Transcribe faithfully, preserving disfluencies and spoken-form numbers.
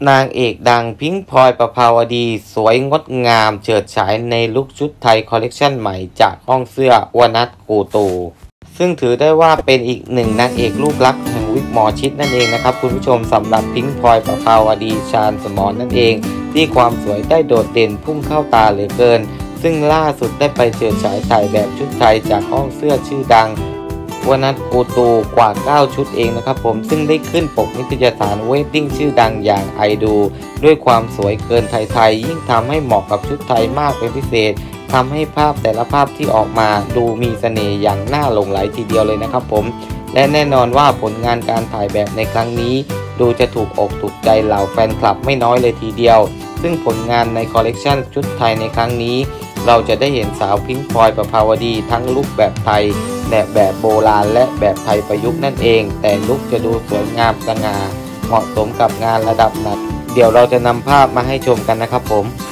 นางเอกดังพิงค์พลอยประภาวดีสวยงดงามเฉิดฉายในลุคชุดไทยคอลเลกชันใหม่จากห้องเสื้อวนัทกูตูซึ่งถือได้ว่าเป็นอีกหนึ่งนางเอกลูกรักแห่งวิกหมอชิดนั่นเองนะครับคุณผู้ชมสำหรับพิงค์พลอยประภาวดีชาญสมรนั่นเองที่ความสวยได้โดดเด่นพุ่งเข้าตาเหลือเกินซึ่งล่าสุดได้ไปเฉิดฉายถ่ายแบบชุดไทยจากห้องเสื้อชื่อดังวนัทกูตูกว่าเก้าชุดเองนะครับผมซึ่งได้ขึ้นปกนิตยสารเวดดิ้งชื่อดังอย่างไอดูด้วยความสวยเกินไทยๆยิ่งทำให้เหมาะกับชุดไทยมากเป็นพิเศษทำให้ภาพแต่ละภาพที่ออกมาดูมีเสน่ห์อย่างน่าหลงไหลทีเดียวเลยนะครับผมและแน่นอนว่าผลงานการถ่ายแบบในครั้งนี้ดูจะถูกอกถูกใจเหล่าแฟนคลับไม่น้อยเลยทีเดียวซึ่งผลงานในคอลเลกชันชุดไทยในครั้งนี้เราจะได้เห็นสาวพิงค์พลอยประภาวดีทั้งลุคแบบไทยและแบบโบราณและแบบไทยประยุกต์นั่นเองแต่ลุคจะดูสวยงามสง่าเหมาะสมกับงานระดับหนักเดี๋ยวเราจะนำภาพมาให้ชมกันนะครับผม